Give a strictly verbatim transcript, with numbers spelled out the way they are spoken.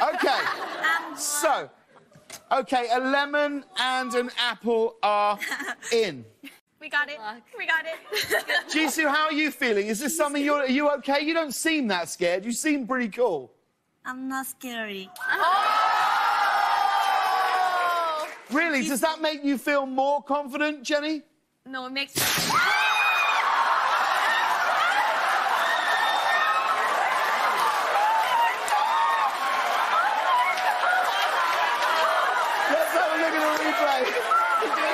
Okay. So, okay, a lemon and an apple are in. We got it. We got it. Jisoo, how are you feeling? Is this something you're... Are you okay? You don't seem that scared. You seem pretty cool. I'm not scary. Oh! Really? Does that make you feel more confident, Jenny? No, it makes... Let's have a look at the replay.